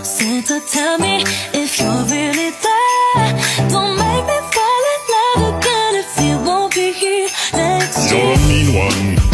Santa, tell me if you're really there. Don't make me fall in love again if you won't be here next year. You're a mean one.